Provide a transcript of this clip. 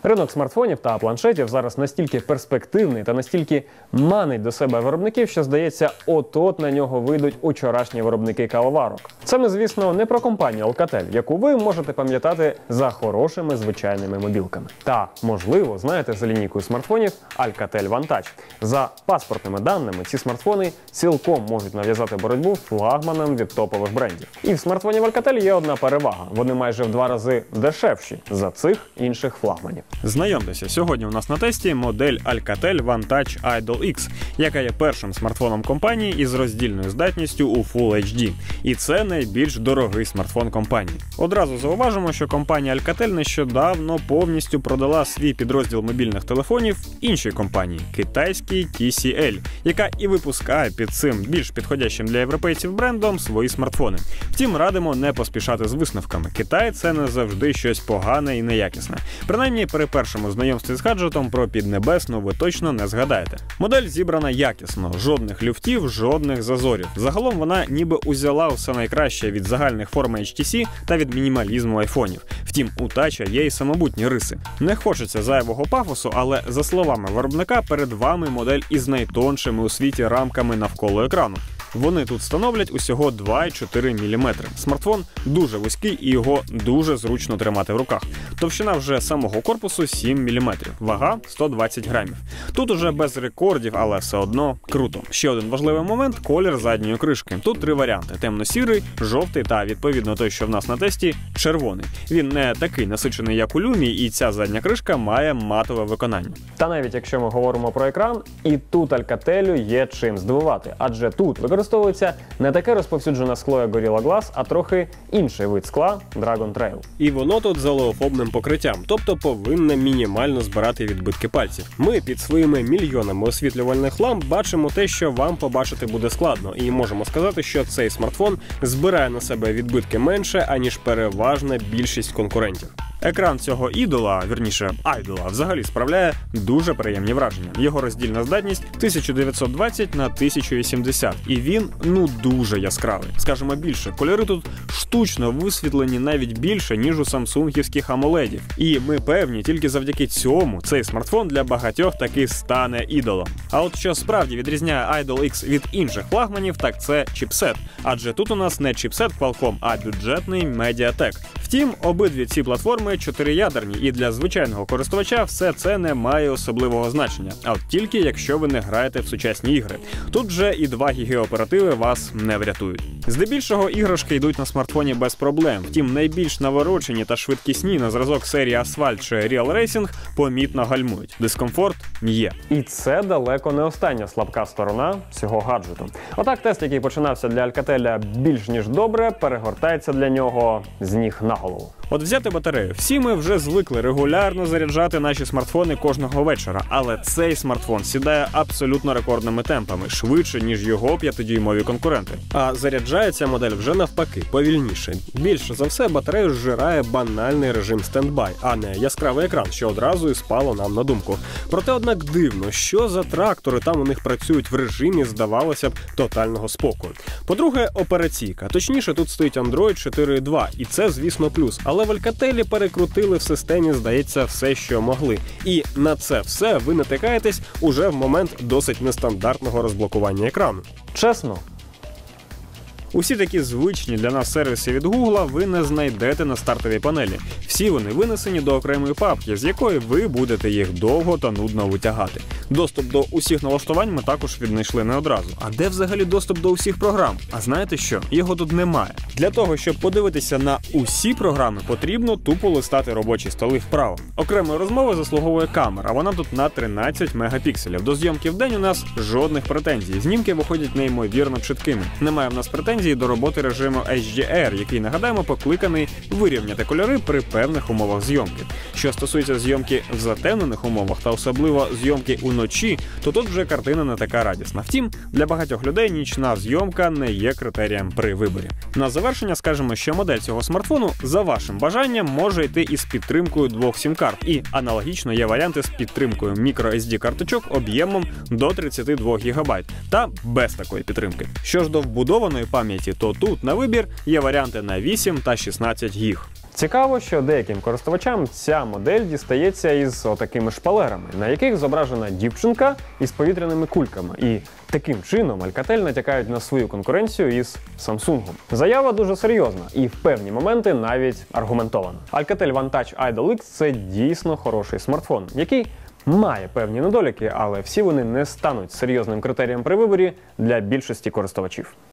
Ринок смартфонів та планшетів зараз настільки перспективний та настільки манить до себе виробників, що, здається, от-от на нього вийдуть учорашні виробники кавоварок. Це ми, звісно, не про компанію Alcatel, яку ви можете пам'ятати за хорошими звичайними мобілками. Та, можливо, знаєте за лінійкою смартфонів Alcatel One Touch. За паспортними даними, ці смартфони цілком можуть нав'язати боротьбу флагманам від топових брендів. І в смартфонів Alcatel є одна перевага – вони майже в 2 рази дешевші за цих інших флагманів. Знайомтеся, сьогодні у нас на тесті модель Alcatel One Touch Idol X, яка є першим смартфоном компанії із роздільною здатністю у Full HD. І це найбільш дорогий смартфон компанії. Одразу зауважимо, що компанія Alcatel нещодавно повністю продала свій підрозділ мобільних телефонів іншій компанії – китайській TCL, яка і випускає під цим більш підходящим для європейців брендом свої смартфони. Втім, радимо не поспішати з висновками. Китай – це не завжди щось погане і неякісне. Принаймні, при першому знайомстві з гаджетом про піднебесну ви точно не згадаєте. Модель зібрана якісно, жодних люфтів, жодних зазорів. Загалом вона ніби узяла все найкраще від загальних форм HTC та від мінімалізму айфонів. Втім, у Touch є і самобутні риси. Не хочеться зайвого пафосу, але, за словами виробника, перед вами модель із найтоншими у світі рамками навколо екрану. Вони тут становлять усього 2,4 мм. Смартфон дуже вузький і його дуже зручно тримати в руках. Товщина вже самого корпусу 7 мм, вага 120 грамів. Тут уже без рекордів, але все одно круто. Ще один важливий момент – колір задньої кришки. Тут 3 варіанти – темно-сірий, жовтий та, відповідно, той, що в нас на тесті, червоний. Він не такий насичений, як у Lumia, і ця задня кришка має матове виконання. Та навіть якщо ми говоримо про екран, і тут Alcatel є чим здивувати, адже тут використовується не таке розповсюджене скло, як Gorilla Glass, а трохи інший вид скла – Dragon Trail. І воно тут з олеофобним покриттям, тобто повинне мінімально збирати відбитки пальців. Ми під своїми мільйонами освітлювальних ламп бачимо те, що вам побачити буде складно, і можемо сказати, що цей смартфон збирає на себе відбитки менше, аніж переважна більшість конкурентів. Екран цього айдола взагалі справляє дуже приємні враження. Його роздільна здатність 1920 на 1080, і він, дуже яскравий. Скажемо більше, кольори тут штучно висвітлені навіть більше, ніж у самсунгівських AMOLED-ів. І ми певні, тільки завдяки цьому цей смартфон для багатьох таки стане ідолом. А от що справді відрізняє Idol X від інших флагманів, так це чіпсет. Адже тут у нас не чіпсет Qualcomm, а бюджетний Mediatek. Втім, обидві ці платформи 4-ядерні, і для звичайного користувача все це не має особливого значення. А от тільки якщо ви не граєте в сучасні ігри. Тут вже і 2 ГБ оперативи вас не врятують. Здебільшого іграшки йдуть на смартфоні без проблем. Втім, найбільш наворочені та швидкісні на зразок серії Asphalt чи Real Racing помітно гальмують. Дискомфорт є. І це далеко не остання слабка сторона цього гаджету. Отак тест, який починався для Alcatel більш ніж добре, перегортається для нього з ніг на голову. От взяти батарею. Всі ми вже звикли регулярно заряджати наші смартфони кожного вечора, але цей смартфон сідає абсолютно рекордними темпами, швидше, ніж його 5-дюймові конкуренти. А заряджається модель вже навпаки, повільніше. Більше за все батарею зжирає банальний режим стендбай, а не яскравий екран, що одразу і спало нам на думку. Проте, однак, дивно, що за трактори там у них працюють в режимі, здавалося б, тотального спокою. По-друге, операційка. Точніше, тут стоїть Android 4.2, і це, звісно, плюс. Але в Alcatel перекрутили в системі, здається, все, що могли. І на це все ви натикаєтесь уже в момент досить нестандартного розблокування екрану. Чесно? Усі такі звичні для нас сервіси від Google ви не знайдете на стартовій панелі. Всі вони винесені до окремої папки, з якої ви будете їх довго та нудно витягати. Доступ до усіх налаштувань ми також віднайшли не одразу. А де взагалі доступ до усіх програм? А знаєте що? Його тут немає. Для того, щоб подивитися на усі програми, потрібно тупо листати робочі столи вправо. Окремої розмови заслуговує камера, вона тут на 13 мегапікселів. До зйомки в день у нас жодних претензій. Знімки виходять неймовірно чіткими. Немає в нас претензій до роботи режиму HDR, який, нагадаємо, покликаний вирівняти кольори при певних умовах зйомки. Що стосується зйомки в затемнених умовах та особливо зйомки уночі, то тут вже картина не така радісна. Втім, для багатьох людей нічна зйомка не є критерієм при виборі. На завершення скажемо, що модель цього смартфону за вашим бажанням може йти із підтримкою 2 сім-карт. І аналогічно є варіанти з підтримкою microSD-карточок об'ємом до 32 ГБ та без такої підтримки. Що ж до вбудованої пам'яті, то тут на вибір є варіанти на 8 та 16 ГБ. Цікаво, що деяким користувачам ця модель дістається із отакими шпалерами, на яких зображена дівчинка із повітряними кульками. І таким чином Alcatel натякають на свою конкуренцію із Samsung. Заява дуже серйозна і в певні моменти навіть аргументована. Alcatel One Touch Idol X – це дійсно хороший смартфон, який має певні недоліки, але всі вони не стануть серйозним критерієм при виборі для більшості користувачів.